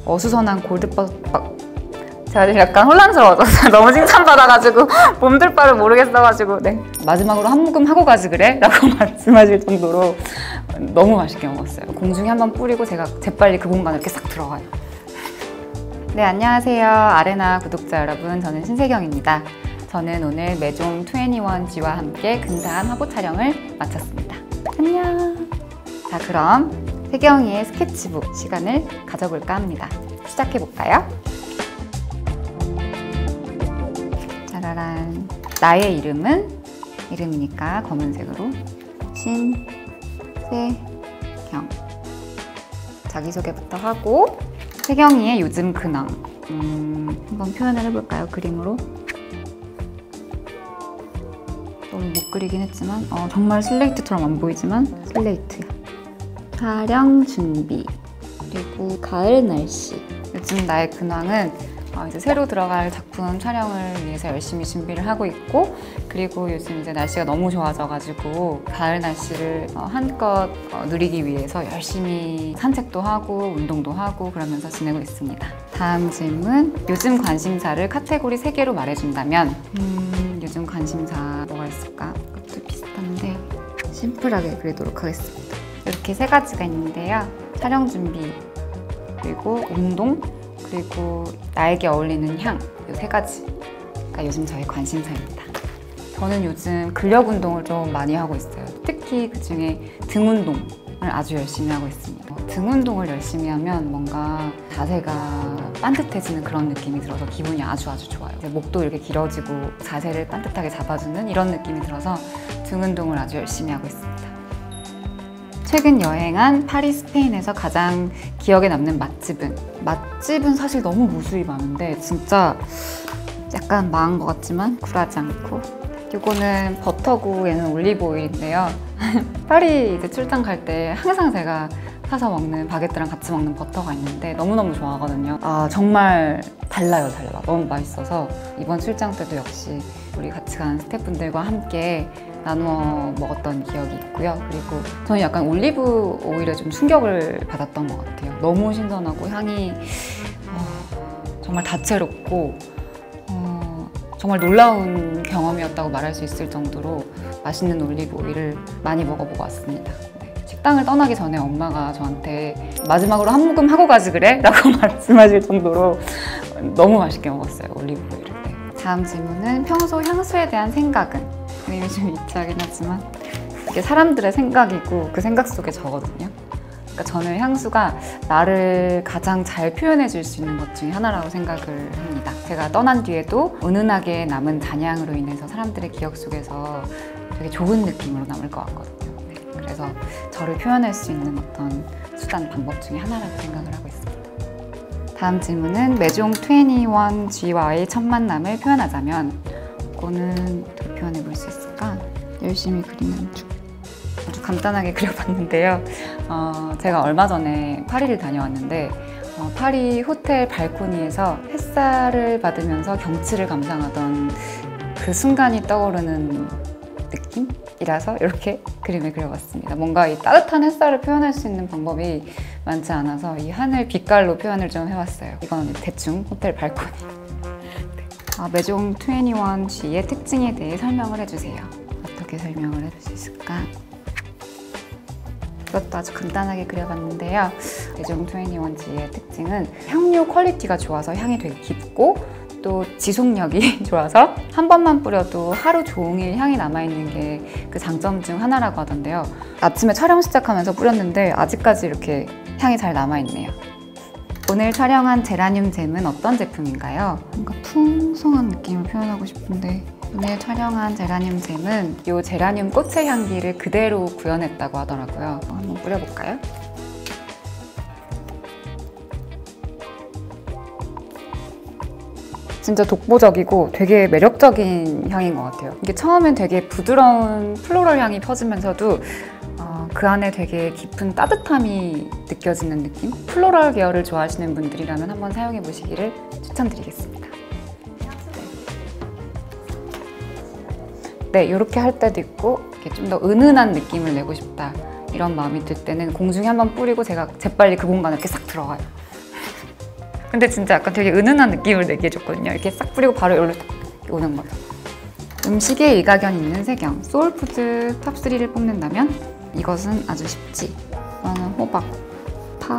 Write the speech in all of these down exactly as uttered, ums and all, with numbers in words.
어수선한 골드버스 막 제가 약간 혼란스러워졌어요. 너무 칭찬받아가지고 몸둘 바를 모르겠어가지고. 네, 마지막으로 한 모금 하고 가지 그래? 라고 말씀하실 정도로 너무 맛있게 먹었어요. 공중에 한번 뿌리고 제가 재빨리 그 공간을 이렇게 싹 들어가요. 네, 안녕하세요 아레나 구독자 여러분, 저는 신세경입니다. 저는 오늘 매종 이십일지와 함께 근사한 화보 촬영을 마쳤습니다. 안녕. 자, 그럼 세경이의 스케치북 시간을 가져볼까 합니다. 시작해볼까요? 짜라란. 나의 이름은 이름이니까 검은색으로 신세경. 자기소개부터 하고 세경이의 요즘 근황 음, 한번 표현을 해볼까요? 그림으로. 너무 못 그리긴 했지만 어, 정말 슬레이트처럼 안 보이지만 슬레이트야. 촬영 준비, 그리고 가을 날씨. 요즘 나의 근황은 어, 이제 새로 들어갈 작품 촬영을 위해서 열심히 준비를 하고 있고, 그리고 요즘 이제 날씨가 너무 좋아져가지고 가을 날씨를 어, 한껏 어, 누리기 위해서 열심히 산책도 하고 운동도 하고 그러면서 지내고 있습니다. 다음 질문. 요즘 관심사를 카테고리 세 개로 말해준다면 음, 요즘 관심사 뭐가 있을까? 그것도 비슷한데 심플하게 그리도록 하겠습니다. 이렇게 세 가지가 있는데요. 촬영 준비, 그리고 운동, 그리고 나에게 어울리는 향, 이 세 가지가 요즘 저의 관심사입니다. 저는 요즘 근력 운동을 좀 많이 하고 있어요. 특히 그 중에 등 운동을 아주 열심히 하고 있습니다. 등 운동을 열심히 하면 뭔가 자세가 반듯해지는 그런 느낌이 들어서 기분이 아주 아주 좋아요. 목도 이렇게 길어지고 자세를 반듯하게 잡아주는 이런 느낌이 들어서 등 운동을 아주 열심히 하고 있습니다. 최근 여행한 파리, 스페인에서 가장 기억에 남는 맛집은? 맛집은 사실 너무 무수히 많은데 진짜 약간 망한 것 같지만 굴하지 않고, 이거는 버터구, 얘는 올리브 오일인데요. 파리 이제 출장 갈 때 항상 제가 사서 먹는 바게트랑 같이 먹는 버터가 있는데 너무너무 좋아하거든요. 아, 정말 달라요 달라. 너무 맛있어서 이번 출장 때도 역시 우리 같이 간 스태프분들과 함께 나누어 먹었던 기억이 있고요. 그리고 저는 약간 올리브 오일에 좀 충격을 받았던 것 같아요. 너무 신선하고 향이 어, 정말 다채롭고 어, 정말 놀라운 경험이었다고 말할 수 있을 정도로 맛있는 올리브 오일을 많이 먹어보고 왔습니다. 네. 식당을 떠나기 전에 엄마가 저한테 마지막으로 한 모금 하고 가지 그래? 라고 말씀하실 정도로 너무 맛있게 먹었어요, 올리브 오일을. 네. 다음 질문은 평소 향수에 대한 생각은? 그림이 좀 유치하긴 하지만 이게 사람들의 생각이고 그 생각 속에 저거든요. 그러니까 저는 향수가 나를 가장 잘 표현해 줄 수 있는 것 중에 하나라고 생각을 합니다. 제가 떠난 뒤에도 은은하게 남은 잔향으로 인해서 사람들의 기억 속에서 되게 좋은 느낌으로 남을 것 같거든요. 네, 그래서 저를 표현할 수 있는 어떤 수단, 방법 중에 하나라고 생각을 하고 있습니다. 다음 질문은 매종 이십일지와의 첫 만남을 표현하자면, 이거는 어떻게 표현해 볼 수 있을까? 열심히 그리는 중. 아주 간단하게 그려봤는데요. 어, 제가 얼마 전에 파리를 다녀왔는데 어, 파리 호텔 발코니에서 햇살을 받으면서 경치를 감상하던 그 순간이 떠오르는 느낌이라서 이렇게 그림을 그려봤습니다. 뭔가 이 따뜻한 햇살을 표현할 수 있는 방법이 많지 않아서 이 하늘 빛깔로 표현을 좀 해봤어요. 이건 대충 호텔 발코니. 아, 매종 이십일지의 특징에 대해 설명을 해주세요. 어떻게 설명을 해줄 수 있을까? 이것도 아주 간단하게 그려봤는데요. 매종 이십일지의 특징은 향료 퀄리티가 좋아서 향이 되게 깊고, 또 지속력이 좋아서 한 번만 뿌려도 하루 종일 향이 남아있는 게 그 장점 중 하나라고 하던데요. 아침에 촬영 시작하면서 뿌렸는데 아직까지 이렇게 향이 잘 남아있네요. 오늘 촬영한 제라늄 잼은 어떤 제품인가요? 뭔가 풍성한 느낌을 표현하고 싶은데, 오늘 촬영한 제라늄 잼은 이 제라늄 꽃의 향기를 그대로 구현했다고 하더라고요. 한번 뿌려볼까요? 진짜 독보적이고 되게 매력적인 향인 것 같아요. 이게 처음엔 되게 부드러운 플로럴 향이 퍼지면서도 어, 그 안에 되게 깊은 따뜻함이 느껴지는 느낌? 플로럴 계열을 좋아하시는 분들이라면 한번 사용해 보시기를 추천드리겠습니다. 네, 이렇게 할 때도 있고 좀 더 은은한 느낌을 내고 싶다 이런 마음이 들 때는 공중에 한번 뿌리고 제가 재빨리 그 공간을 이렇게 싹 들어가요. 근데 진짜 약간 되게 은은한 느낌을 내게 해줬거든요. 이렇게 싹 뿌리고 바로 여기로 딱 오는 거죠. 음식에 일가견 있는 세경. 소울푸드 탑삼을 뽑는다면 이것은 아주 쉽지. 이거는 호박, 파,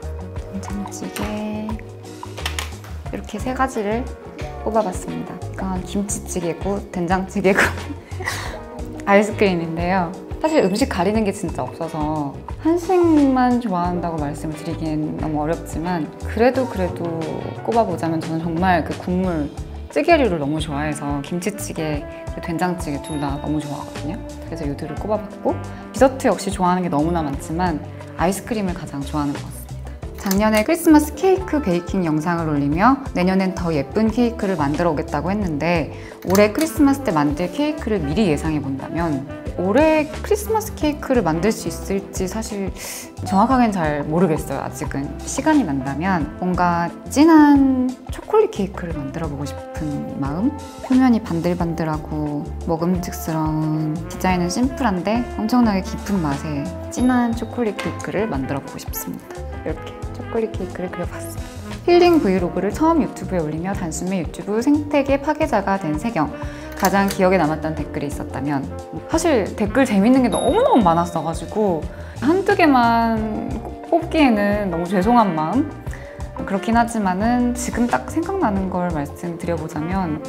된장찌개 이렇게 세 가지를 뽑아봤습니다. 이건 김치찌개고 된장찌개고 아이스크림인데요. 사실 음식 가리는 게 진짜 없어서 한식만 좋아한다고 말씀을 드리기엔 너무 어렵지만 그래도 그래도 꼽아보자면 저는 정말 그 국물 찌개류를 너무 좋아해서 김치찌개, 된장찌개 둘 다 너무 좋아하거든요. 그래서 이 둘을 꼽아봤고 디저트 역시 좋아하는 게 너무나 많지만 아이스크림을 가장 좋아하는 것 같습니다. 작년에 크리스마스 케이크 베이킹 영상을 올리며 내년엔 더 예쁜 케이크를 만들어 오겠다고 했는데 올해 크리스마스 때 만들 케이크를 미리 예상해 본다면 올해 크리스마스 케이크를 만들 수 있을지 사실 정확하게는 잘 모르겠어요. 아직은. 시간이 난다면 뭔가 진한 초콜릿 케이크를 만들어 보고 싶은 마음? 표면이 반들반들하고 먹음직스러운 디자인은 심플한데 엄청나게 깊은 맛의 진한 초콜릿 케이크를 만들어 보고 싶습니다. 이렇게 초콜릿 케이크를 그려봤습니다. 힐링 브이로그를 처음 유튜브에 올리며 단숨에 유튜브 생태계 파괴자가 된 세경. 가장 기억에 남았던 댓글이 있었다면 사실 댓글 재밌는 게 너무너무 많았어가지고 한두 개만 뽑기에는 너무 죄송한 마음? 그렇긴 하지만은 지금 딱 생각나는 걸 말씀드려보자면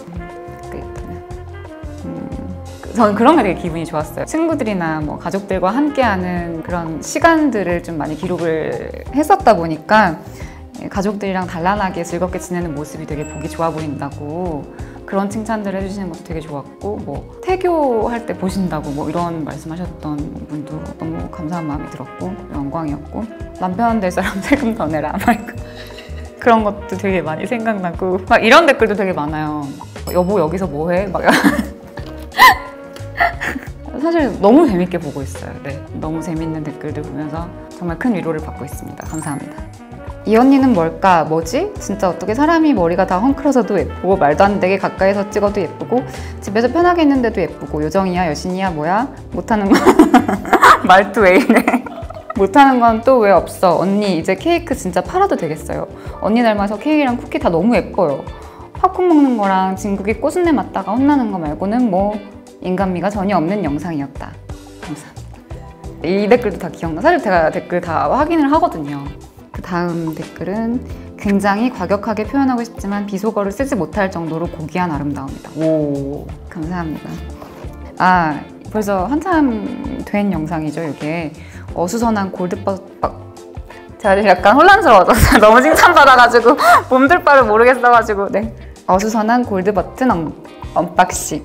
음, 저는 그런 게 되게 기분이 좋았어요. 친구들이나 뭐 가족들과 함께하는 그런 시간들을 좀 많이 기록을 했었다 보니까 가족들이랑 단란하게 즐겁게 지내는 모습이 되게 보기 좋아 보인다고 그런 칭찬들을 해주시는 것도 되게 좋았고 뭐 태교할 때 보신다고 뭐 이런 말씀하셨던 분도 너무 감사한 마음이 들었고 영광이었고 남편 될 사람 세금 더 내라 그런 것도 되게 많이 생각나고 막 이런 댓글도 되게 많아요. 여보 여기서 뭐해? 막 사실 너무 재밌게 보고 있어요. 네, 너무 재밌는 댓글들 보면서 정말 큰 위로를 받고 있습니다. 감사합니다. 이 언니는 뭘까? 뭐지? 진짜 어떻게 사람이 머리가 다 헝클어서도 예쁘고 말도 안 되게 가까이서 찍어도 예쁘고 집에서 편하게 있는데도 예쁘고 요정이야? 여신이야? 뭐야? 못하는 건 말도 왜 이래? 못하는 건 또 왜 없어? 언니 이제 케이크 진짜 팔아도 되겠어요. 언니 닮아서 케이크랑 쿠키 다 너무 예뻐요. 팝콘 먹는 거랑 진국이 꼬순내 맞다가 혼나는 거 말고는 뭐 인간미가 전혀 없는 영상이었다. 감사합니다. 이 댓글도 다 기억나. 사실 제가 댓글 다 확인을 하거든요. 그 다음 댓글은 굉장히 과격하게 표현하고 싶지만 비속어를 쓰지 못할 정도로 고귀한 아름다움이다. 오, 감사합니다. 아, 벌써 한참 된 영상이죠, 이게. 어수선한 골드버섯. 제가 약간 혼란스러워졌어요. 너무 칭찬받아가지고 몸둘 바를 모르겠어가지고. 네. 어수선한 골드버튼 언, 언박싱.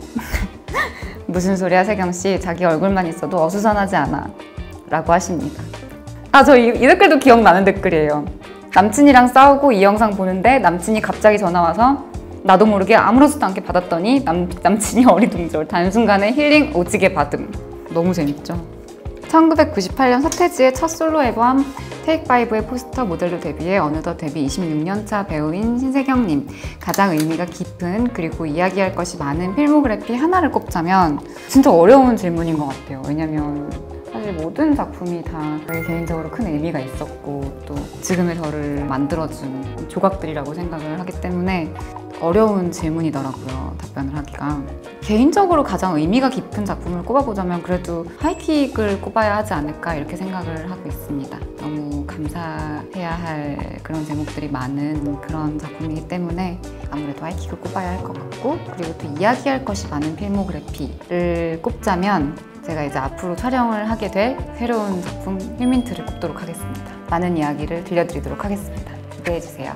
무슨 소리야, 세경씨. 자기 얼굴만 있어도 어수선하지 않아. 라고 하십니다. 아, 저 이, 이 댓글도 기억나는 댓글이에요. 남친이랑 싸우고 이 영상 보는데 남친이 갑자기 전화와서 나도 모르게 아무렇지도 않게 받았더니 남, 남친이 어리둥절. 단순간에 힐링 오지게 받음. 너무 재밌죠? 천구백구십팔 년 서태지의 첫 솔로 앨범 테이크파이브의 포스터 모델로 데뷔해 어느덧 데뷔 이십육 년 차 배우인 신세경님. 가장 의미가 깊은 그리고 이야기할 것이 많은 필모그래피 하나를 꼽자면 진짜 어려운 질문인 것 같아요. 왜냐면 사실 모든 작품이 다 저희 개인적으로 큰 의미가 있었고 또 지금의 저를 만들어준 조각들이라고 생각을 하기 때문에 어려운 질문이더라고요, 답변을 하기가. 개인적으로 가장 의미가 깊은 작품을 꼽아보자면 그래도 하이킥을 꼽아야 하지 않을까 이렇게 생각을 하고 있습니다. 너무 감사해야 할 그런 제목들이 많은 그런 작품이기 때문에 아무래도 하이킥을 꼽아야 할 것 같고 그리고 또 이야기할 것이 많은 필모그래피를 꼽자면 제가 이제 앞으로 촬영을 하게 될 새로운 작품 힐민트를 꼽도록 하겠습니다. 많은 이야기를 들려드리도록 하겠습니다. 기대해주세요.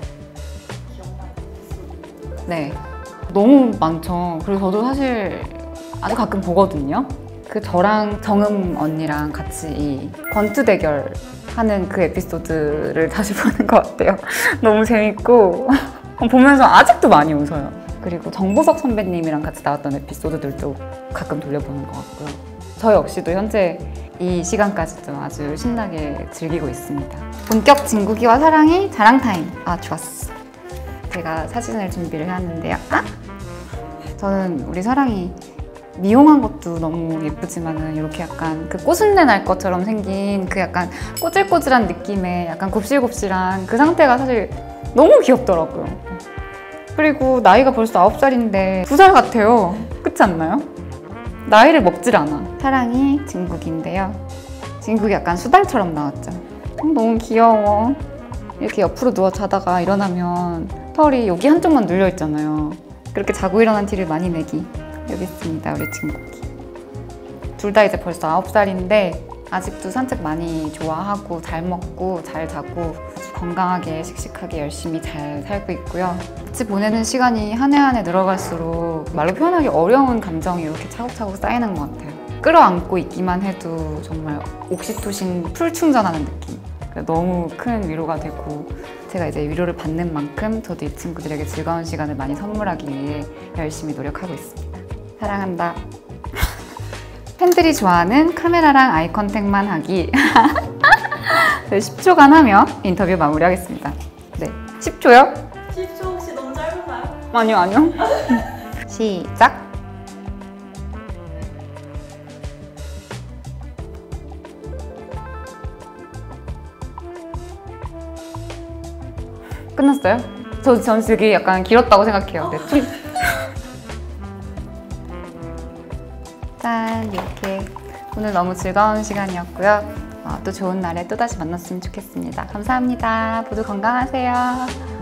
네, 너무 많죠. 그리고 저도 사실 아주 가끔 보거든요. 그 저랑 정음 언니랑 같이 이 권투 대결 하는 그 에피소드를 다시 보는 것 같아요. 너무 재밌고 보면서 아직도 많이 웃어요. 그리고 정보석 선배님이랑 같이 나왔던 에피소드들도 가끔 돌려보는 것 같고요. 저 역시도 현재 이 시간까지도 아주 신나게 즐기고 있습니다. 본격 진국이와 사랑이 자랑 타임. 아, 좋았어. 제가 사진을 준비를 해왔는데요. 아? 저는 우리 사랑이 미용한 것도 너무 예쁘지만은 이렇게 약간 그 꼬순내 날 것처럼 생긴 그 약간 꼬질꼬질한 느낌의 약간 곱실곱실한 그 상태가 사실 너무 귀엽더라고요. 그리고 나이가 벌써 아홉 살인데 두 살 같아요. 그렇지 않나요? 나이를 먹질 않아. 사랑이 진국인데요. 진국이 약간 수달처럼 나왔죠. 너무 귀여워. 이렇게 옆으로 누워 자다가 일어나면 털이 여기 한쪽만 눌려 있잖아요. 그렇게 자고 일어난 티를 많이 내기. 여기 있습니다, 우리 진국이. 둘 다 이제 벌써 아홉 살인데 아직도 산책 많이 좋아하고 잘 먹고 잘 자고 건강하게 씩씩하게 열심히 잘 살고 있고요. 같이 보내는 시간이 한 해 한 해 늘어갈수록 말로 표현하기 어려운 감정이 이렇게 차곡차곡 쌓이는 것 같아요. 끌어안고 있기만 해도 정말 옥시토신 풀 충전하는 느낌. 너무 큰 위로가 되고 제가 이제 위로를 받는 만큼 저도 이 친구들에게 즐거운 시간을 많이 선물하기 위해 열심히 노력하고 있습니다. 사랑한다. 팬들이 좋아하는 카메라랑 아이 컨택만 하기. 네, 십 초간 하며 인터뷰 마무리하겠습니다. 네, 십 초요? 십 초 혹시 너무 짧은가요? 아니요, 아니요. 시작! 끝났어요? 저, 전 되게 약간 길었다고 생각해요. 네. 짠! 이렇게 오늘 너무 즐거운 시간이었고요. 어, 또 좋은 날에 또다시 만났으면 좋겠습니다. 감사합니다. 모두 건강하세요.